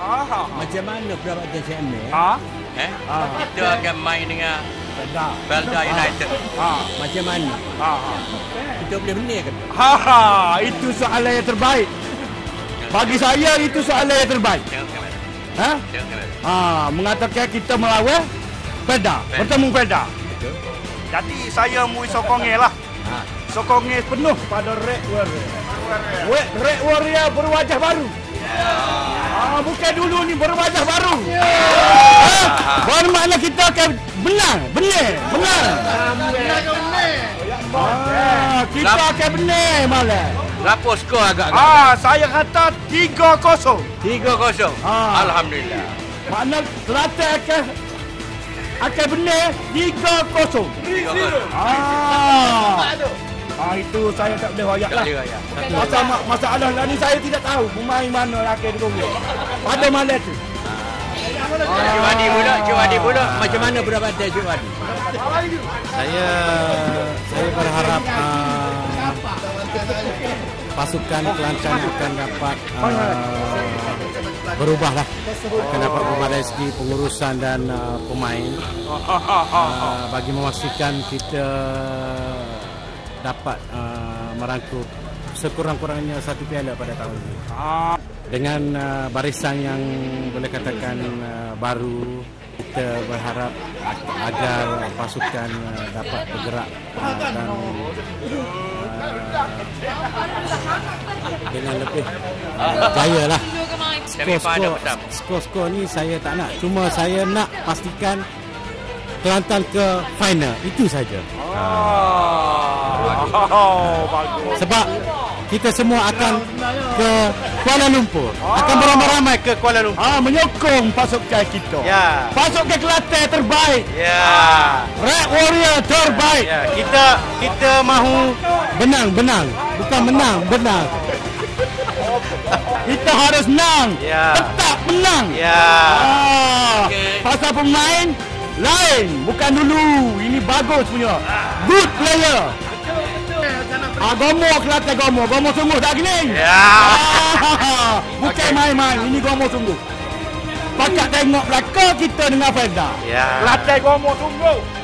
Macam mana perabatan CMA? Kita akan main dengan Belda United. Macam mana? Kita boleh menang ke? Itu soalan yang terbaik. Bagi saya itu soalan yang terbaik. Mengatakan kita melawan Belda, bertemu Belda. Jadi saya mau sokongnya lah. Sokongnya penuh pada Red Warrior. Red Warrior berwajah baru. Bukan dulu ni berwajah baru. Bermakna kita akan menang. Kita akan menang malah. Berapa skor agak? Saya kata 3-0. 3-0. Alhamdulillah. Makna Kelantan akan benar 3-0. 3-0. Itu saya tak boleh wayak lah. Masalah lah ni saya tidak tahu pemain mana akan digolong pada malam tu. Cik Wadi pula. Macam mana perabatan Cik Wadi? Saya berharap pasukan Kelantan akan dapat berubahlah, akan dapat berubah dari segi pengurusan dan pemain bagi memastikan kita dapat merangkul sekurang-kurangnya 1 piala pada tahun ini. Dengan barisan yang boleh katakan baru, kita berharap agar pasukan dapat bergerak dan dengan lebih jaya lah. Skor ni saya tak nak. Cuma saya nak pastikan Kelantan ke final. Itu saja. Bagus. Sebab kita semua akan ke Kuala Lumpur. Akan beramai-ramai ke Kuala Lumpur. Menyokong pasukan kita. Ya. Pasukan Kelantan terbaik. Ya. Red Warrior terbaik. Ya. Kita mahu benang. Bukan menang, benang. Kita harus menang. Ya. Tetap menang. Ya. Pasal pemain lain, bukan dulu. Ini bagus punya. Good player. Gomo Kelantan, Gomo sungguh tak gini. Ya. Bukan main-main, ini Gomo sungguh. Pakat tengok belakang kita dengan Felda. Ya. Kelantan Gomo sungguh.